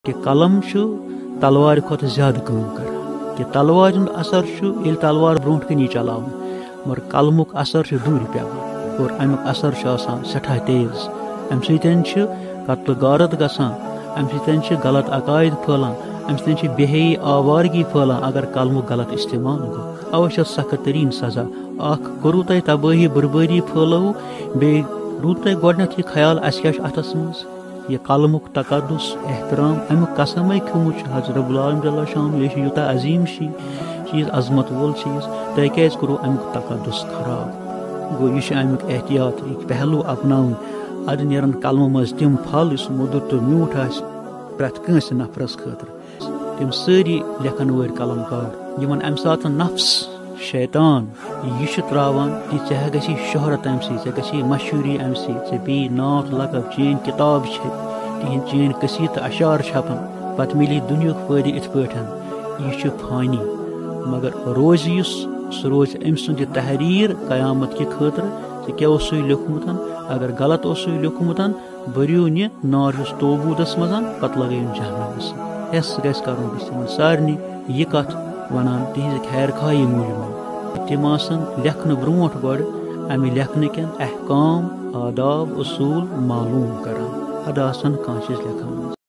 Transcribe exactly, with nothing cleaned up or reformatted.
کہ قلم تلوار کھت زیادہ کام کر کہ تلوار ہند اثر یل تلوار برو کنی چلاو مگر قلمک اثر دور پیوان اور امیک اثر سٹھا تیز ام سن قتل غارت گسان ام سن غلط عقائد پھلان ام سن بے حیائی آوارگی پھلان اگر قلمک غلط استعمال گو اوے سخت ترین سزا اخ کرو تہ تباہی بربادی پھلو بی روٗد تۄہہِ گۄڈنٮ۪تھ یہِ خیال اَسہِ کیٛاہ چھُ اَتھَس منٛز یہِ قلمُک تقدُس احترام اَمیُک قسمٕے کھیوٚمُت چھُ حضرت رب العالمین جل شانُہ یہِ چھُ یوٗتاہ عظیٖم چیٖز عظمت وول چیٖز تۄہہِ کیٛازِ کوٚروٕ اَمیُک تقدُس خراب گوٚو یہِ چھُ اَمیُک احتیاط یہِ پہلوٗ اپناوٕنۍ اَدٕ نیرن قلمہٕ منٛز تِم پھل یُس موٚدُر تہٕ میوٗٹھ آسہِ پرٛٮ۪تھ کٲنٛسہِ نفرس خٲطرٕ تِم سٲری لیکھن وٲلۍ قلم کار یِمن اَمہِ ساتہٕ نفس شیطان یہ تراوان کہ ژےٚ گژھی شہرت امہ سۭتۍ ژےٚ گژھی مشہوٗری امہ سۭتۍ ژےٚ بیٚیہِ ناو تہٕ لقب چٲنۍ کِتاب چھِ تِہنٛدۍ چٲنۍ قصیٖدٕ تہٕ اشعار چھپن پتہٕ مِلی دُنیُک فٲیدٕ یِتھ پٲٹھۍ یہِ چھُ فانی مگر روزِ یُس سُہ روزِ أمۍ سُنٛد یہِ تحریٖر قیامت کہِ خٲطرٕ ژےٚ کیٛاہ اوسُے لیوٚکھمُت اگر غلط اوسُے لیوٚکھمُت بٔرِو یہِ نار یُس توبوٗدس منٛز پتہٕ لگٲیِن جہنمس ہٮ۪س گژھِ کرُن بہٕ چھُس تِمن سارنٕے یہِ کتھ ونان تِہنٛزِ خیر خواہی موٗجوٗب تِم آسن لیکھنہٕ برونٛٹھ گۄڈٕ امہِ لیکھنہٕ کٮ۪ن احکام آداب اصوٗل معلوٗم کران ادٕ آسن کانٛہہ چیٖز لیکھان